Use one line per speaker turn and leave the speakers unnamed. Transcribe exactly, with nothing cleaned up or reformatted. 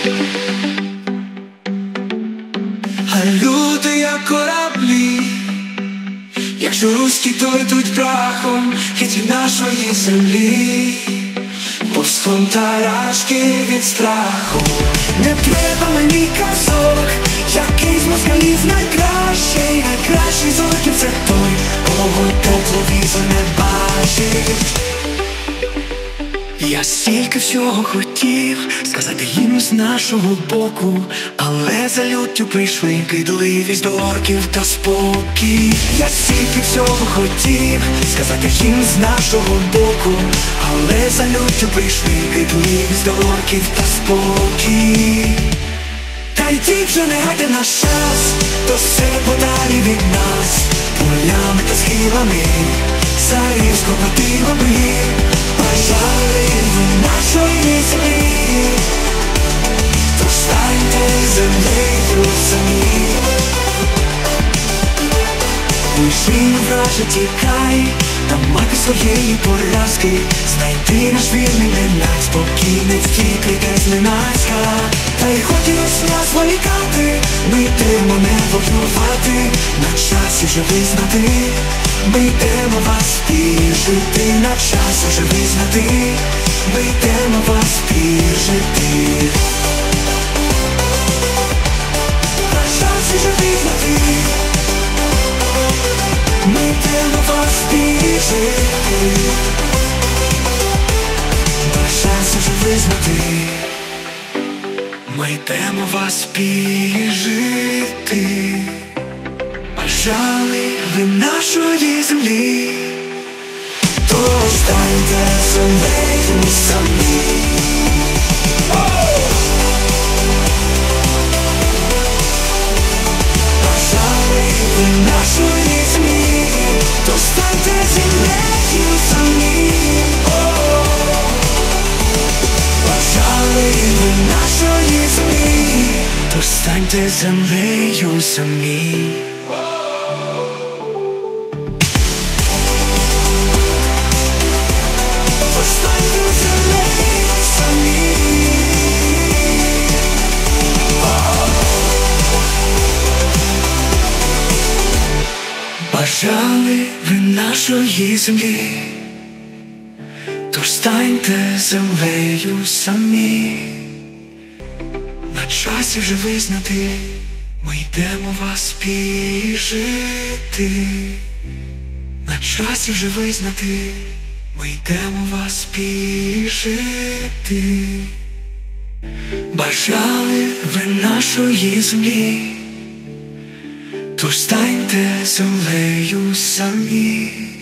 А люди як кораблі, якщо руські, то йдуть прахом геть від нашої землі, повз тарашки від страху. Не треба мені казок, який з москалів найкращий, найкращий золотів це той, кого тепловізор не бачить. Я стільки всього хотів сказати їм з нашого боку, але за люттю прийшли кидливість до орків та спокій. Я стільки всього хотів сказати їм з нашого боку, але за люттю прийшли кидливість до орків та спокій. Та йдіть вже, не гайте наш час, то все подалі від нас, полями та схилами, царівського тигоби. Бажали ви нашої землі, то станьте землею самі. Вишинь, враже, тікай, та мати своєї поразки, знайди наш вірний ненаць, спокійниць тільки де зненацька. Та й хотілось нас волікати, ми йдемо не вогнувати, на часі вже визнати. Ми йдемо вас піжити, на час уже визнати. Ми йдемо вас піжити, на час уже визнати. Ми йдемо вас піжити, на час уже визнати. Ми йдемо вас піжити. Бажали ви нашої землі, то станьте землею самі. Бажали ви нашої землі, то станьте землею самі. Бажали ви нашої землі, то станьте землею самі. Бажали ви нашої землі, тож станьте землею самі. На часі вже визнати, ми йдемо вас піжити. На часі вже визнати, ми йдемо вас піжити. Бажали ви нашої землі, тож станьте землею самі.